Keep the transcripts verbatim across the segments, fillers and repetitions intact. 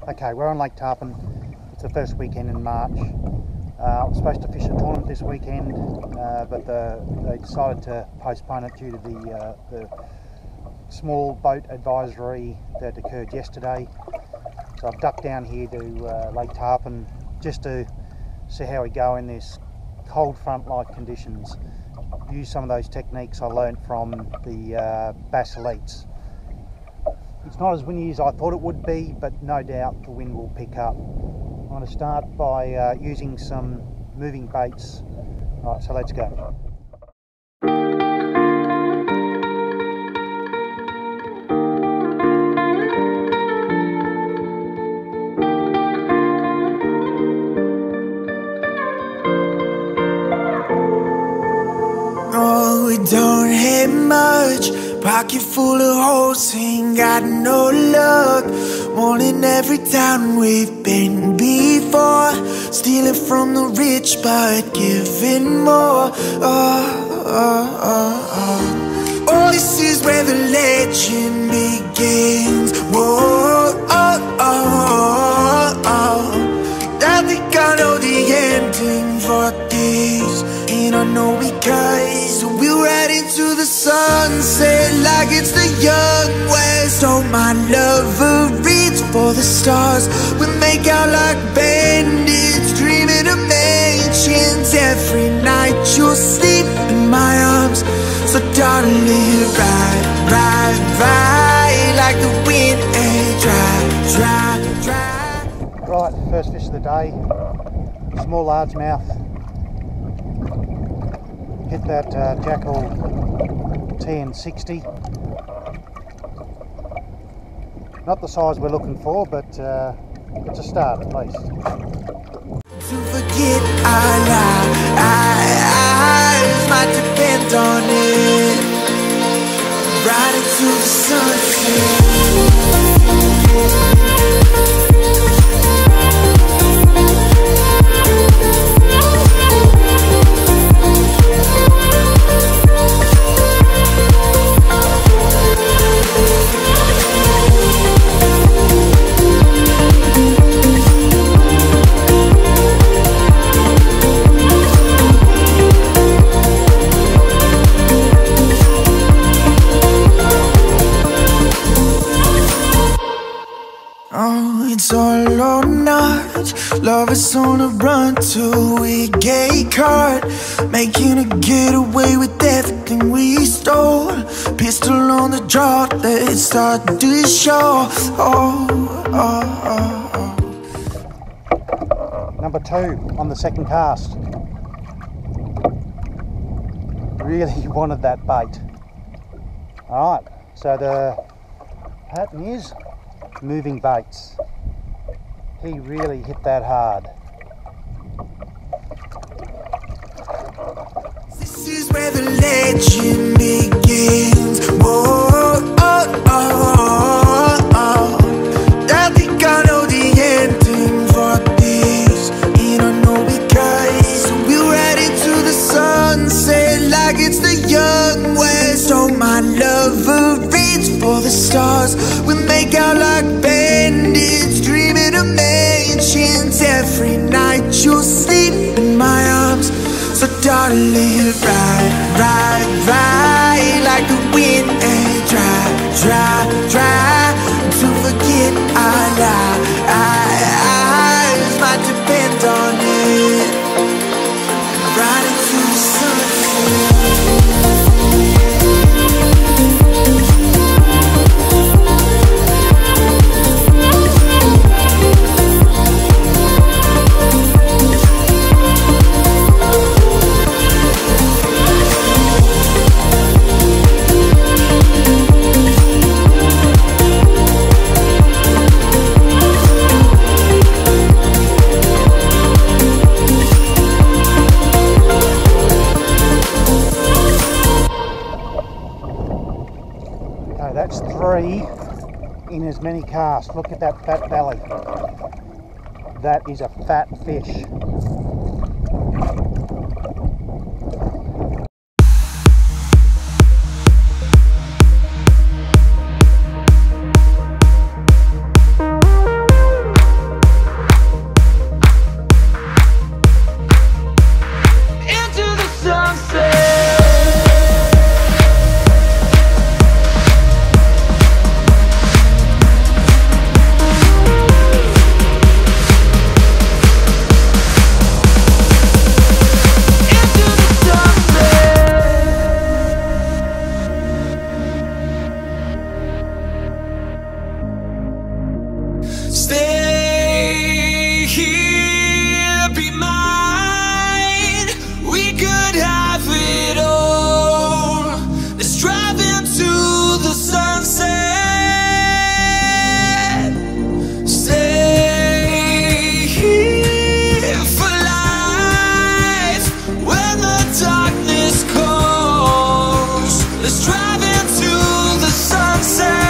Okay, we're on Lake Tarpon. It's the first weekend in March. Uh, I was supposed to fish a tournament this weekend, uh, but the, they decided to postpone it due to the, uh, the small boat advisory that occurred yesterday. So I've ducked down here to uh, Lake Tarpon just to see how we go in this cold front-like conditions. Use some of those techniques I learnt from the uh, bass elites. It's not as windy as I thought it would be, but no doubt the wind will pick up. I'm going to start by uh, using some moving baits. Alright, so let's go. Oh, we don't have much. Pocket full of holes, ain't got no luck. More than every town we've been before. Stealing from the rich but giving more. Oh, oh, oh, oh. Oh, this is where the legend begins. Whoa, oh, oh, oh, oh. I think I know the ending for this. And I know because we'll ride into the sunset like it's the young west. Oh, my lover, reach for the stars. We make out like bandits, dreaming of mansions. Every night you'll sleep in my arms. So darling, ride, ride, ride like the wind and dry, dry, dry. Right, first fish of the day, small largemouth. Hit that uh, Jackall T N sixty. Not the size we're looking for, but uh, it's a start at least. To forget our lives might depend on it. Right into the sunset. Oh, it's all or not. Love is on a run till we get caught. Making a getaway with everything we stole. Pistol on the draw, let's start this show. Oh, oh, oh, oh. Number two on the second cast. Really wanted that bait. Alright, so the pattern is moving baits. He really hit that hard. This is where the legend begins. Whoa, oh, oh, oh, oh. I think I know the ending for this. And I know because we'll ride into the sunset like it's the young west. Oh, my lover, reach for the stars. We make out like bandits, dreaming of mansions. Every night you'll sleep in my arms. So darling, ride, ride, ride like the wind and dry, dry, dry. To forget our lives might depend on it. Right into the sunset. That's three in as many casts. Look at that fat belly. That is a fat fish. Stay here, be mine. We could have it all. Let's drive into the sunset. Stay here for life when the darkness calls. Let's drive into the sunset.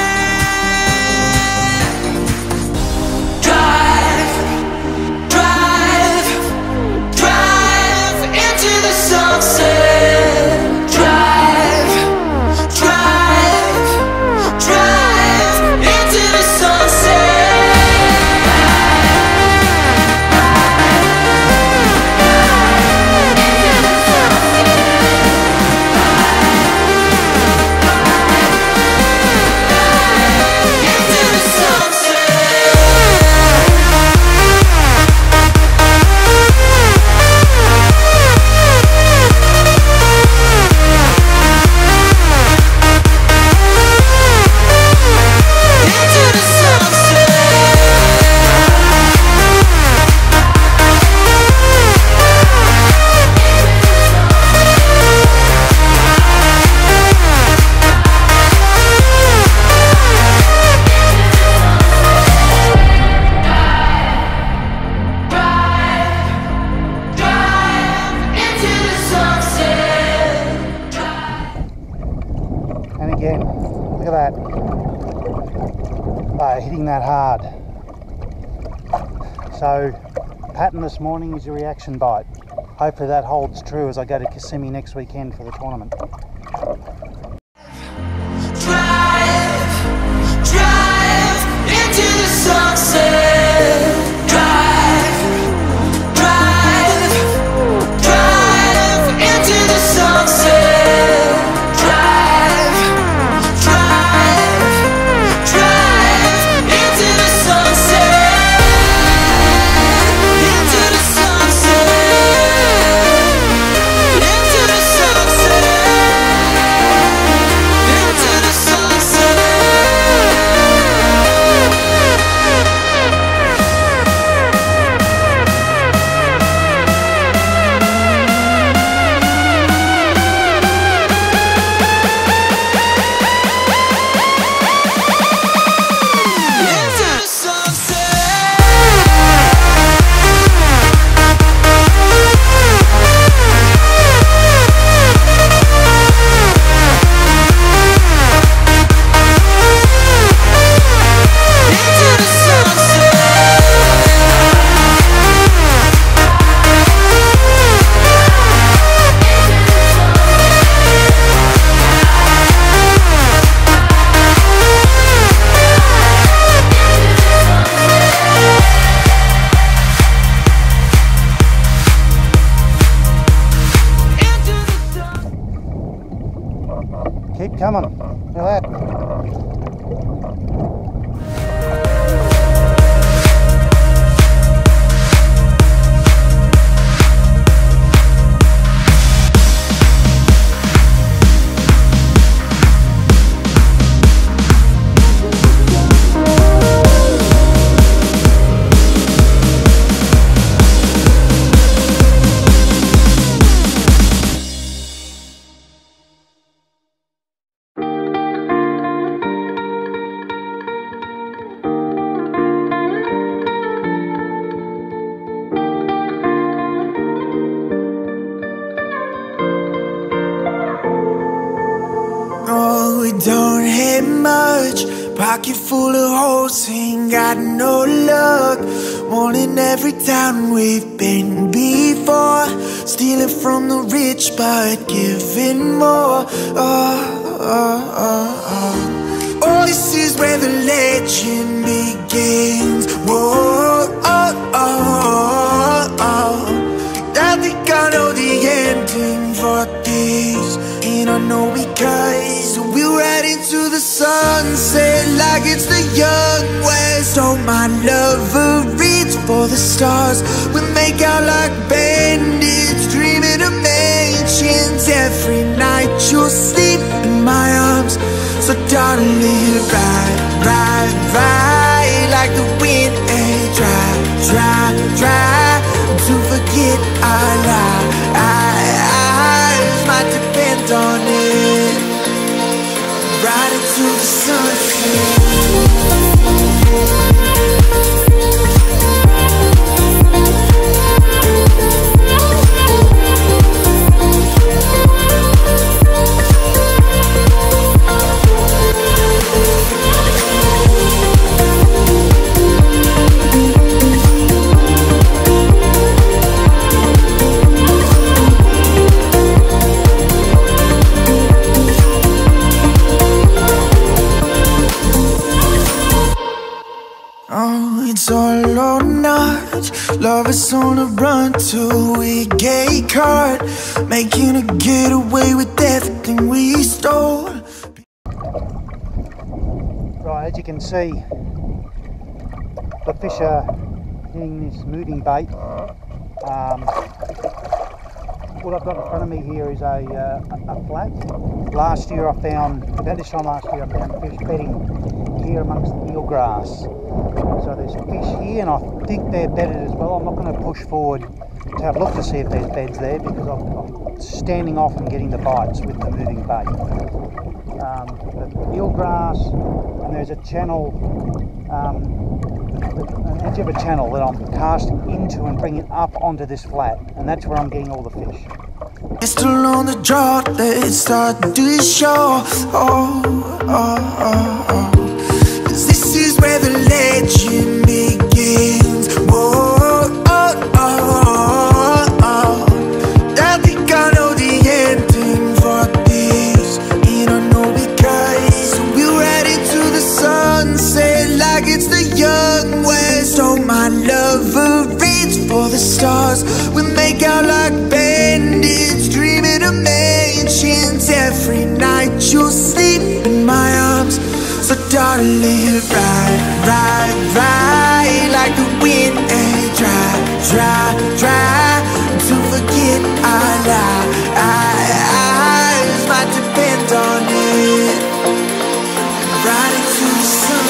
Again, look at that. Oh, hitting that hard. So, pattern this morning is a reaction bite. Hopefully that holds true as I go to Kissimmee next weekend for the tournament. Drive, drive into the sunset. Drive, drive, drive into the sunset. Keep coming. Look at that. Don't hit much, pocket full of holes, ain't got no luck. Wanting every town we've been before, stealing from the rich but giving more. Oh, oh, oh, oh. Oh, this is where the legend begins. Whoa, oh, oh, oh, oh. I think I know the ending for this, and I know because we'll ride into the sunset like it's the young west. Oh my lover, reach for the stars. We make out like bandits, dreaming of mansions. Every night you'll sleep in my arms. So darling, ride, ride, ride like the try, try to forget our lives. Might depend on it. Right into the sunset. Oh, it's all or not. Love is on the run till we get caught, making a getaway with everything we stole. Right, as you can see, the fish are hitting this moving bait. Um, what I've got in front of me here is a, uh, a flat. Last year I found, about this time last year I found fish bedding here amongst the eelgrass. So there's fish here and I think they're bedded as well. I'm not going to push forward to have a look to see if there's beds there because I'm, I'm standing off and getting the bites with the moving bait. Um, but eelgrass, and there's a channel, um, an edge of a channel that I'm casting into and bringing up onto this flat, and that's where I'm getting all the fish. Still on the draw, let's start to show. Oh, oh, oh, oh. This is where the legend begins. Whoa, oh, oh, oh. I think I know the ending for this, and I know because we're right into the sunset like it's the young west. Oh, my lover, reach for the stars. We make out like bandits, dreaming of mansions. Every night you'll sleep in my arms. So darling, ride, ride, ride like the wind and try, try, try to forget our lives. Might depend on it. Right into the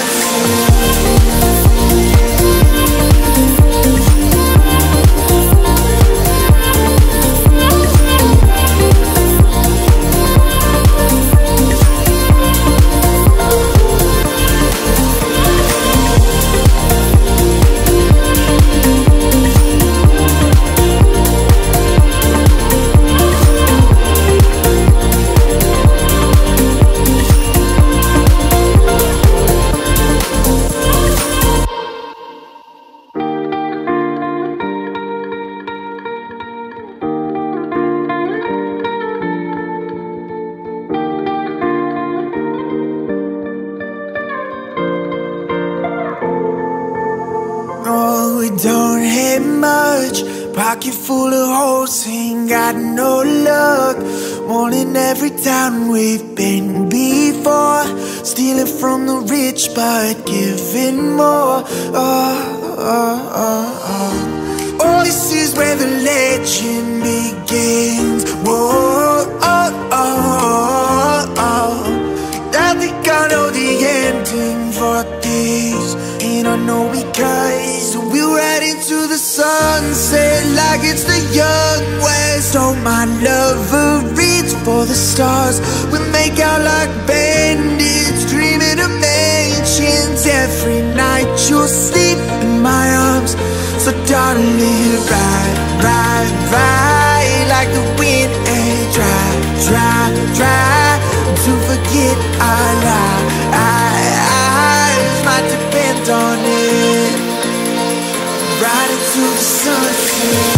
don't have much, pocket full of holes, ain't got no luck. Wanting every town we've been before, stealing from the rich but giving more. Oh, oh, oh, oh. Oh, this is where the legend begins. Whoa, oh, oh, oh, oh. I think I know the ending for this, and I know because we're right into the sunset like it's the young west. Oh, my lover, reach for the stars. We make out like bandits, dreaming of mansions. Every night you'll sleep in my arms. So darling, ride, ride, ride like the wind and try, try, try to forget our lives. Might depend on it. Right into the sunset.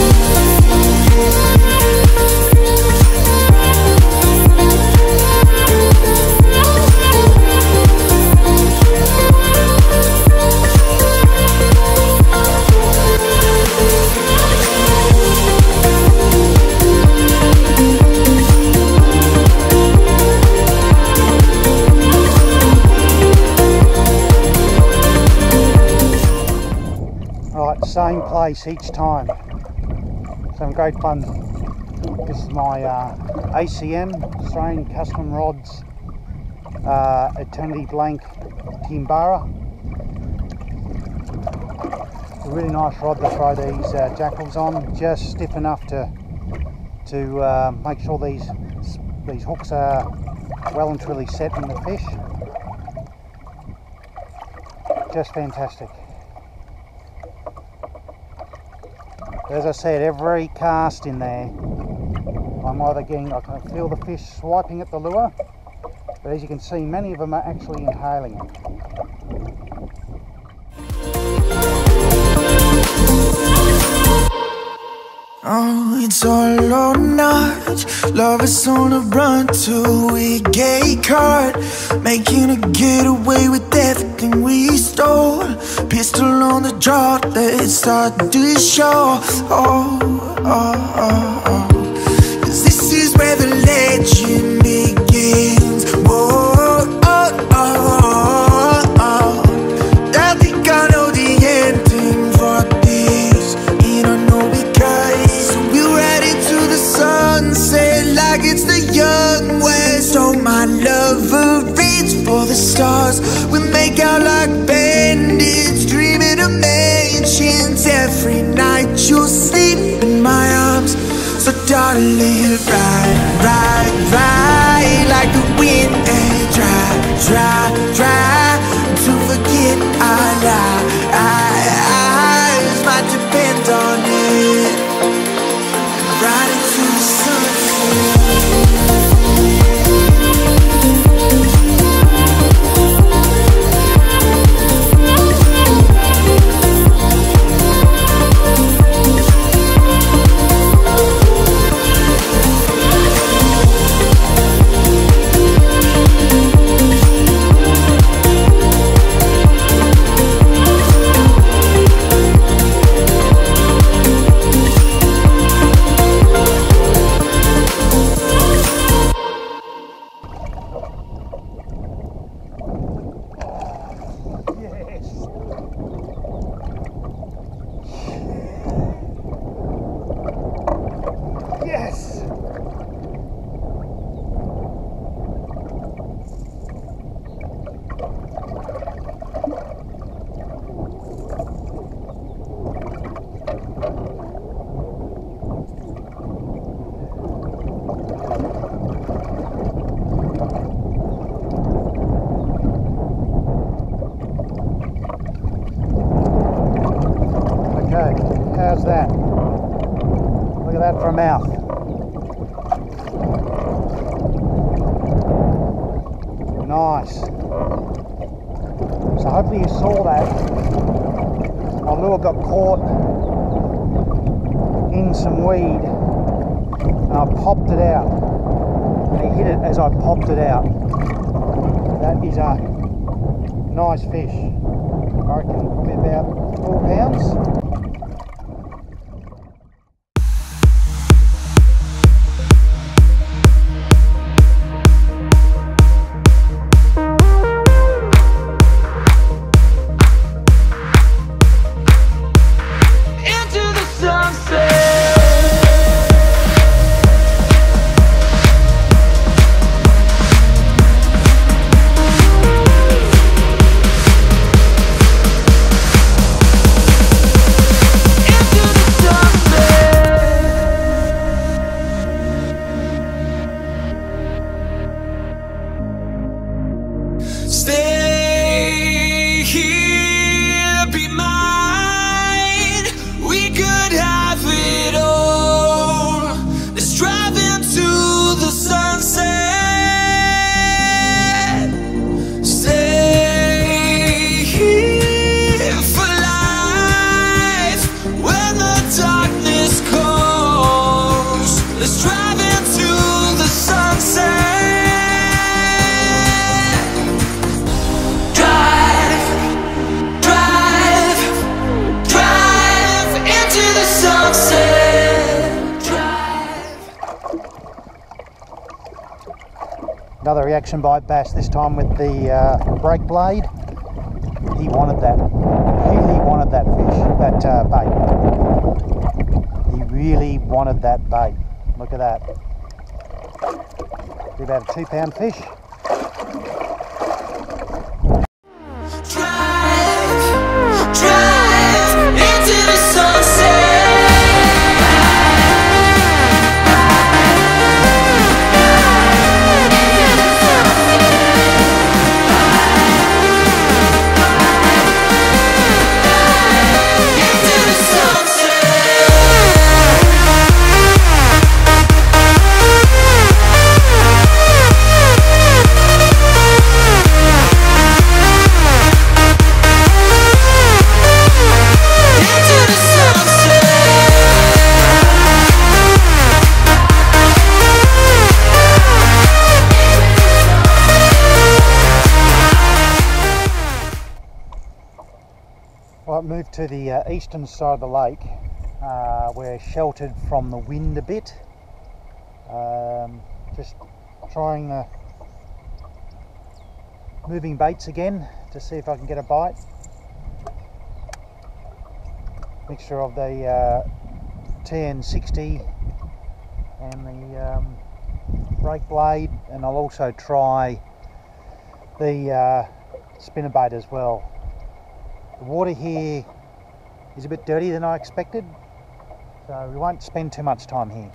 Same place each time. So having great fun. This is my uh, A C M, Australian Custom Rods, uh, Eternity Blank Timbara. a really nice rod to throw these uh, jackalls on, just stiff enough to to uh, make sure these these hooks are well and truly set in the fish. Just fantastic. As I said, every cast in there, I'm either getting, I can feel the fish swiping at the lure, but as you can see, many of them are actually inhaling it. Oh, it's all or not. Love is on a run till we get caught, making a getaway with everything we stole. Pistol on the draw, let's start this show. Oh, oh, oh, oh. 'Cause this is where the legend begins. Whoa, oh, oh, oh. I think I know the ending for this, and I know because we'll ride into the sunset like it's the young west. Oh, my lover, reach for the stars. We make out like bandits, dreaming of mansions. Every night you'll sleep in my arms. So darling, ride, ride, ride like the wind, and try, try, try to forget our lives. Might depend on it. Ride into the sunset. How's that? Look at that for a mouth. Nice. So hopefully you saw that. My lure got caught in some weed and I popped it out. And he hit it as I popped it out. That is a nice fish. I reckon probably about four pounds. Stay here, be mine. We could have it all. Let's drive into the sunset. Stay here for life when the darkness calls. Let's drive into the sunset. Another reaction bite bass, this time with the uh, Breakblade. He wanted that. He really wanted that fish, that uh, bait. He really wanted that bait. Look at that. Be about a two pound fish. Drive, drive. Well, I've moved to the uh, eastern side of the lake. Uh, we're sheltered from the wind a bit. Um, just trying the moving baits again to see if I can get a bite. Mixture of the uh, T N sixty and the um, Breakblade, and I'll also try the uh, spinnerbait as well. The water here is a bit dirtier than I expected, so we won't spend too much time here.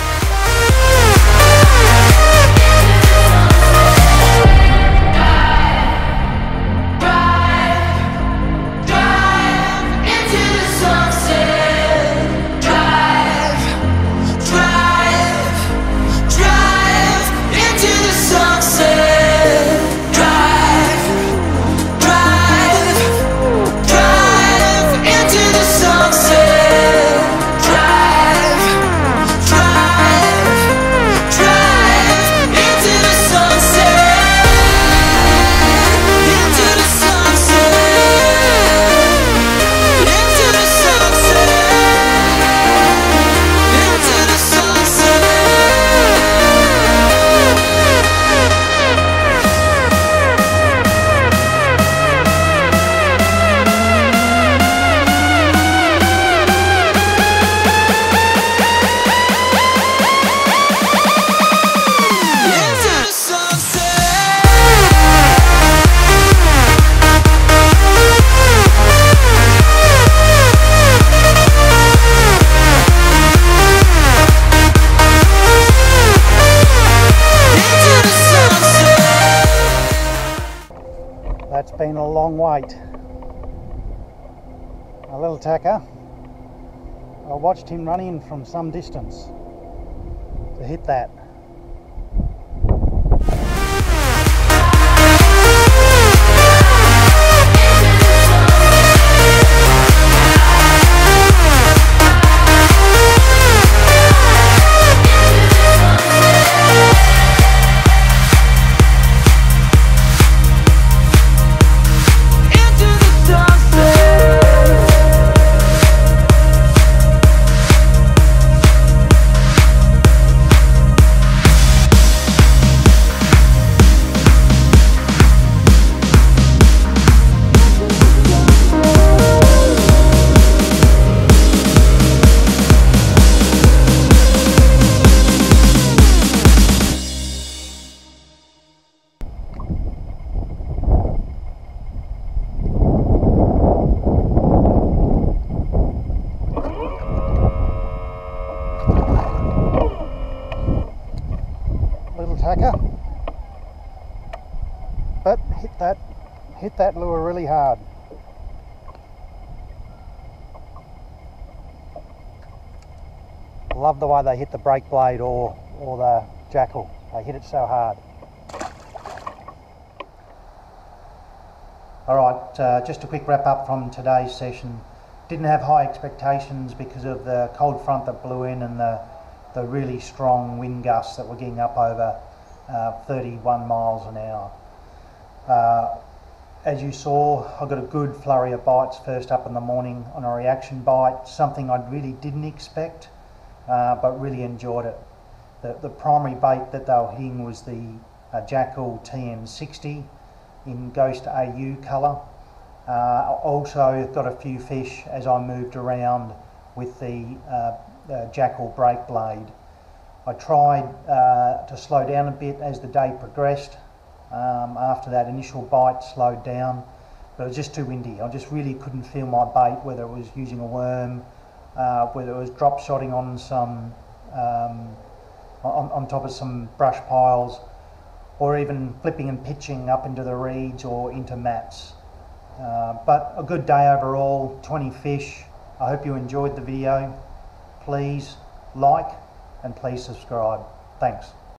That's been a long wait. A little tacker. I watched him run in from some distance to hit that. Tacker, but hit that hit that lure really hard. Love the way they hit the Breakblade or or the Jackall. They hit it so hard. All right, uh, just a quick wrap up from today's session. Didn't have high expectations because of the cold front that blew in and the the really strong wind gusts that were getting up over Uh, thirty-one miles an hour. Uh, as you saw, I got a good flurry of bites first up in the morning on a reaction bite, something I really didn't expect, uh, but really enjoyed it. The, the primary bait that they were hitting was the uh, Jackall T N sixty in Ghost A U colour. Uh, also got a few fish as I moved around with the, uh, the Jackall Breakblade. I tried uh, to slow down a bit as the day progressed. Um, after that initial bite slowed down, but it was just too windy. I just really couldn't feel my bait, whether it was using a worm, uh, whether it was drop shotting on some um, on, on top of some brush piles, or even flipping and pitching up into the reeds or into mats. Uh, but a good day overall, twenty fish. I hope you enjoyed the video. Please like and please subscribe. Thanks.